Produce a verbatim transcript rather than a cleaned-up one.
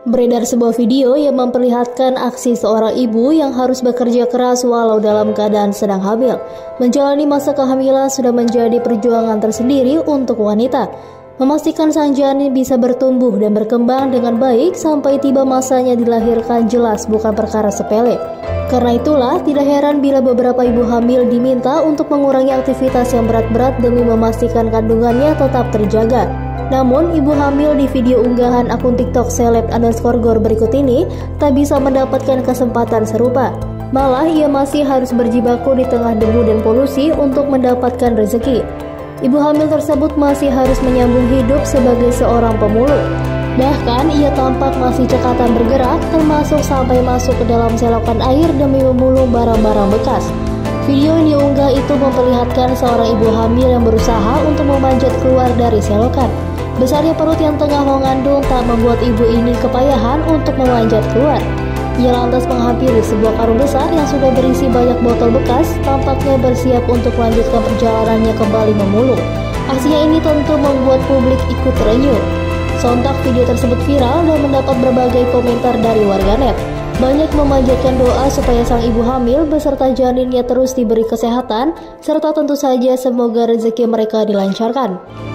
Beredar sebuah video yang memperlihatkan aksi seorang ibu yang harus bekerja keras walau dalam keadaan sedang hamil. Menjalani masa kehamilan sudah menjadi perjuangan tersendiri untuk wanita. Memastikan sang janin bisa bertumbuh dan berkembang dengan baik sampai tiba masanya dilahirkan jelas bukan perkara sepele. Karena itulah tidak heran bila beberapa ibu hamil diminta untuk mengurangi aktivitas yang berat-berat demi memastikan kandungannya tetap terjaga. Namun, ibu hamil di video unggahan akun TikTok seleb underscore gor berikut ini tak bisa mendapatkan kesempatan serupa. Malah, ia masih harus berjibaku di tengah debu dan polusi untuk mendapatkan rezeki. Ibu hamil tersebut masih harus menyambung hidup sebagai seorang pemulung. Bahkan, ia tampak masih cekatan bergerak, termasuk sampai masuk ke dalam selokan air demi memulung barang-barang bekas. Video yang diunggah itu memperlihatkan seorang ibu hamil yang berusaha untuk memanjat keluar dari selokan. Besarnya perut yang tengah mengandung tak membuat ibu ini kepayahan untuk memanjat keluar. Ia lantas menghampiri sebuah karung besar yang sudah berisi banyak botol bekas, tampaknya bersiap untuk melanjutkan perjalanannya kembali memulung. Aksinya ini tentu membuat publik ikut terenyuh. Sontak video tersebut viral dan mendapat berbagai komentar dari warganet. Banyak memanjatkan doa supaya sang ibu hamil beserta janinnya terus diberi kesehatan, serta tentu saja semoga rezeki mereka dilancarkan.